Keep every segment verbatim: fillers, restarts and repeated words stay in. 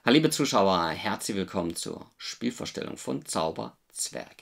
Hallo liebe Zuschauer, herzlich willkommen zur Spielvorstellung von Zauberzwerg.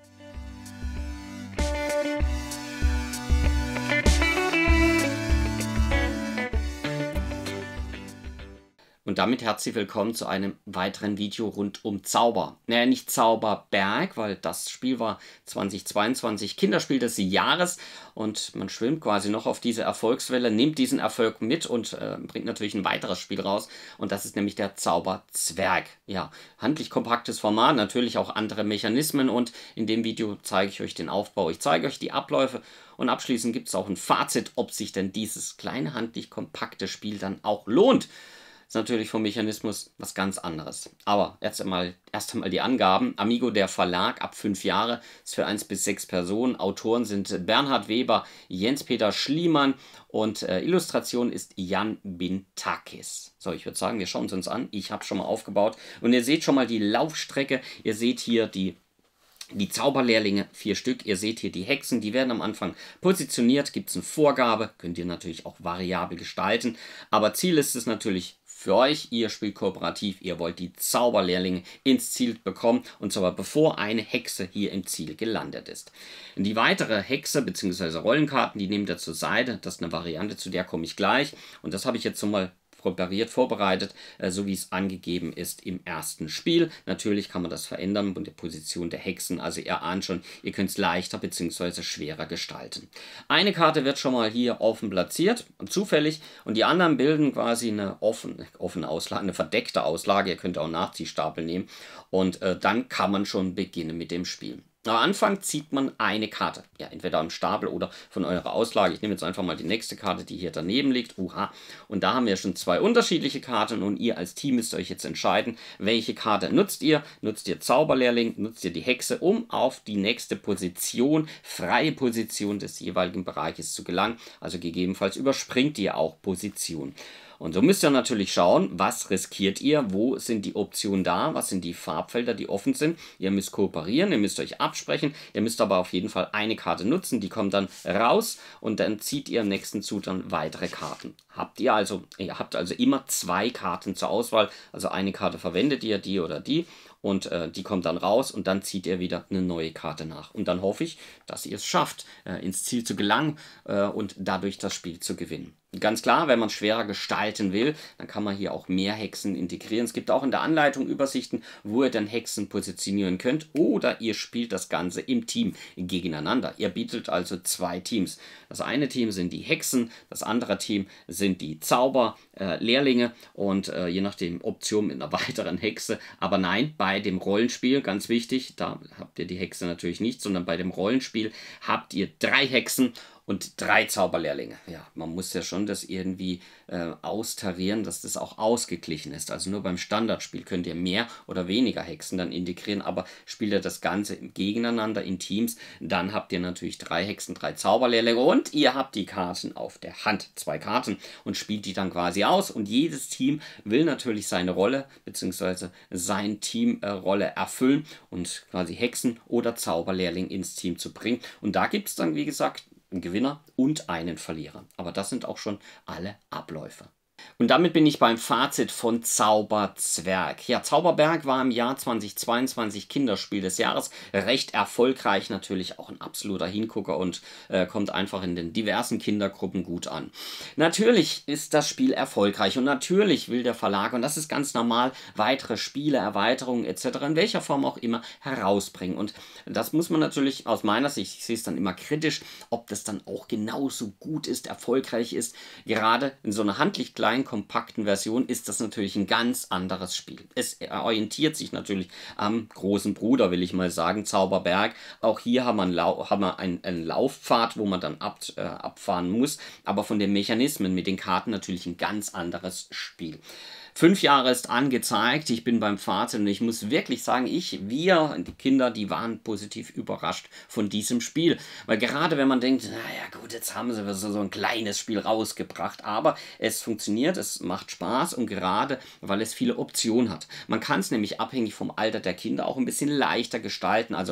Und damit herzlich willkommen zu einem weiteren Video rund um Zauber. Naja, nicht Zauberberg, weil das Spiel war zweitausendzweiundzwanzig Kinderspiel des Jahres und man schwimmt quasi noch auf diese Erfolgswelle, nimmt diesen Erfolg mit und äh, bringt natürlich ein weiteres Spiel raus und das ist nämlich der Zauberzwerg. Ja, handlich kompaktes Format, natürlich auch andere Mechanismen und in dem Video zeige ich euch den Aufbau, ich zeige euch die Abläufe und abschließend gibt es auch ein Fazit, ob sich denn dieses kleine handlich kompakte Spiel dann auch lohnt. Ist natürlich vom Mechanismus was ganz anderes. Aber erst einmal, erst einmal die Angaben. Amigo, der Verlag, ab fünf Jahre, ist für eins bis sechs Personen. Autoren sind Bernhard Weber, Jens-Peter Schliemann und äh, Illustration ist Jan Bintakis. So, ich würde sagen, wir schauen es uns an. Ich habe schon mal aufgebaut und ihr seht schon mal die Laufstrecke. Ihr seht hier die Die Zauberlehrlinge, vier Stück. Ihr seht hier die Hexen, die werden am Anfang positioniert. Gibt es eine Vorgabe, könnt ihr natürlich auch variabel gestalten. Aber Ziel ist es natürlich für euch, ihr spielt kooperativ, ihr wollt die Zauberlehrlinge ins Ziel bekommen. Und zwar bevor eine Hexe hier im Ziel gelandet ist. Die weitere Hexe bzw. Rollenkarten, die nehmt ihr zur Seite. Das ist eine Variante, zu der komme ich gleich. Und das habe ich jetzt so mal präpariert, vorbereitet, äh, so wie es angegeben ist im ersten Spiel. Natürlich kann man das verändern von der Position der Hexen, also ihr ahnt schon, ihr könnt es leichter bzw. schwerer gestalten. Eine Karte wird schon mal hier offen platziert, zufällig, und die anderen bilden quasi eine offene, offene Auslage, eine verdeckte Auslage. Ihr könnt auch Nachziehstapel nehmen und äh, dann kann man schon beginnen mit dem Spiel. Am Anfang zieht man eine Karte, ja, entweder am Stapel oder von eurer Auslage. Ich nehme jetzt einfach mal die nächste Karte, die hier daneben liegt. Uha. Und da haben wir schon zwei unterschiedliche Karten und ihr als Team müsst euch jetzt entscheiden, welche Karte nutzt ihr. Nutzt ihr Zauberlehrling, nutzt ihr die Hexe, um auf die nächste Position, freie Position des jeweiligen Bereiches zu gelangen. Also gegebenenfalls überspringt ihr auch Position. Und so müsst ihr natürlich schauen, was riskiert ihr, wo sind die Optionen da, was sind die Farbfelder, die offen sind. Ihr müsst kooperieren, ihr müsst euch absprechen, ihr müsst aber auf jeden Fall eine Karte nutzen, die kommt dann raus und dann zieht ihr im nächsten Zug dann weitere Karten. Habt ihr also, ihr habt also immer zwei Karten zur Auswahl, also eine Karte verwendet ihr, die oder die. Und äh, die kommt dann raus und dann zieht ihr wieder eine neue Karte nach. Und dann hoffe ich, dass ihr es schafft, äh, ins Ziel zu gelangen äh, und dadurch das Spiel zu gewinnen. Ganz klar, wenn man schwerer gestalten will, dann kann man hier auch mehr Hexen integrieren. Es gibt auch in der Anleitung Übersichten, wo ihr dann Hexen positionieren könnt. Oder ihr spielt das Ganze im Team gegeneinander. Ihr bietet also zwei Teams. Das eine Team sind die Hexen, das andere Team sind die Zauberlehrlinge äh, und äh, je nachdem Option mit einer weiteren Hexe. Aber nein, bei dem Rollenspiel, ganz wichtig, da habt ihr die Hexe natürlich nicht, sondern bei dem Rollenspiel habt ihr drei Hexen und drei Zauberlehrlinge. Ja, man muss ja schon das irgendwie äh, austarieren, dass das auch ausgeglichen ist. Also nur beim Standardspiel könnt ihr mehr oder weniger Hexen dann integrieren, aber spielt ihr das Ganze gegeneinander in Teams, dann habt ihr natürlich drei Hexen, drei Zauberlehrlinge und ihr habt die Karten auf der Hand. Zwei Karten und spielt die dann quasi aus und jedes Team will natürlich seine Rolle bzw. sein Teamrolle äh, erfüllen und quasi Hexen oder Zauberlehrling ins Team zu bringen. Und da gibt es dann, wie gesagt, einen Gewinner und einen Verlierer. Aber das sind auch schon alle Abläufe. Und damit bin ich beim Fazit von Zauberzwerg. Ja, Zauberberg war im Jahr zweitausendzweiundzwanzig Kinderspiel des Jahres. Recht erfolgreich, natürlich auch ein absoluter Hingucker und äh, kommt einfach in den diversen Kindergruppen gut an. Natürlich ist das Spiel erfolgreich und natürlich will der Verlag, und das ist ganz normal, weitere Spiele, Erweiterungen et cetera in welcher Form auch immer herausbringen. Und das muss man natürlich aus meiner Sicht, ich sehe es dann immer kritisch, ob das dann auch genauso gut ist, erfolgreich ist. Gerade in so einer handlich kleinen kompakten Version ist das natürlich ein ganz anderes Spiel. Es orientiert sich natürlich am großen Bruder, will ich mal sagen, Zauberberg. Auch hier haben wir einen, Lau haben wir einen, einen Laufpfad, wo man dann ab, äh, abfahren muss, aber von den Mechanismen mit den Karten natürlich ein ganz anderes Spiel. Fünf Jahre ist angezeigt, ich bin beim Fazit und ich muss wirklich sagen, ich, wir, die Kinder, die waren positiv überrascht von diesem Spiel. Weil gerade wenn man denkt, naja gut, jetzt haben sie so ein kleines Spiel rausgebracht, aber es funktioniert, es macht Spaß und gerade, weil es viele Optionen hat. Man kann es nämlich abhängig vom Alter der Kinder auch ein bisschen leichter gestalten, also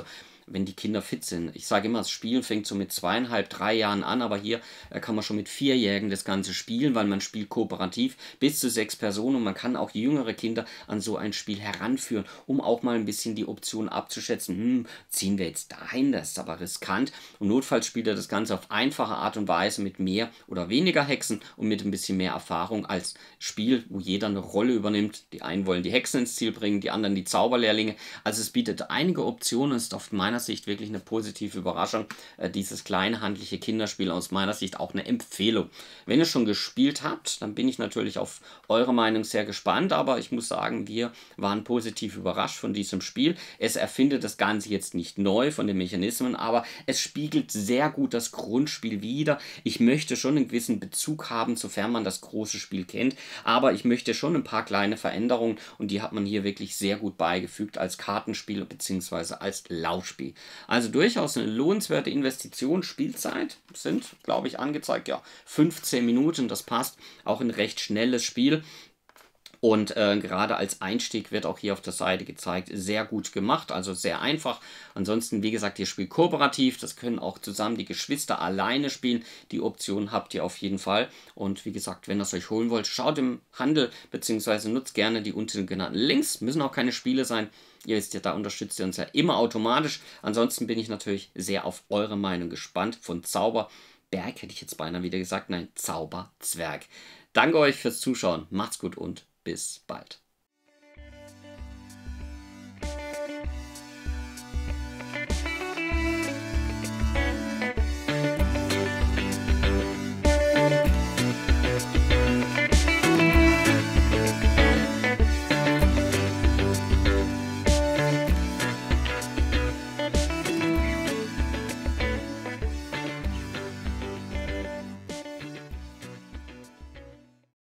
wenn die Kinder fit sind. Ich sage immer, das Spielen fängt so mit zweieinhalb, drei Jahren an, aber hier äh, kann man schon mit Vierjährigen das Ganze spielen, weil man spielt kooperativ bis zu sechs Personen und man kann auch jüngere Kinder an so ein Spiel heranführen, um auch mal ein bisschen die Option abzuschätzen. Hm, ziehen wir jetzt dahin, das ist aber riskant. Und notfalls spielt er das Ganze auf einfache Art und Weise mit mehr oder weniger Hexen und mit ein bisschen mehr Erfahrung als Spiel, wo jeder eine Rolle übernimmt. Die einen wollen die Hexen ins Ziel bringen, die anderen die Zauberlehrlinge. Also es bietet einige Optionen, ist auf meiner Sicht wirklich eine positive Überraschung. Äh, dieses kleine handliche Kinderspiel aus meiner Sicht auch eine Empfehlung. Wenn ihr schon gespielt habt, dann bin ich natürlich auf eure Meinung sehr gespannt, aber ich muss sagen, wir waren positiv überrascht von diesem Spiel. Es erfindet das Ganze jetzt nicht neu von den Mechanismen, aber es spiegelt sehr gut das Grundspiel wider. Ich möchte schon einen gewissen Bezug haben, sofern man das große Spiel kennt, aber ich möchte schon ein paar kleine Veränderungen und die hat man hier wirklich sehr gut beigefügt als Kartenspiel bzw. als Laufspiel. Also durchaus eine lohnenswerte Investition. Spielzeit sind, glaube ich, angezeigt, ja, fünfzehn Minuten, das passt. Auch ein recht schnelles Spiel. Und äh, gerade als Einstieg wird auch hier auf der Seite gezeigt, sehr gut gemacht, also sehr einfach. Ansonsten, wie gesagt, ihr spielt kooperativ, das können auch zusammen die Geschwister alleine spielen. Die Option habt ihr auf jeden Fall. Und wie gesagt, wenn ihr es euch holen wollt, schaut im Handel bzw. nutzt gerne die unten genannten Links. Müssen auch keine Spiele sein. Ihr wisst ja, da unterstützt ihr uns ja immer automatisch. Ansonsten bin ich natürlich sehr auf eure Meinung gespannt. Von Zauberberg hätte ich jetzt beinahe wieder gesagt, nein, Zauberzwerg. Danke euch fürs Zuschauen, macht's gut und bis bald.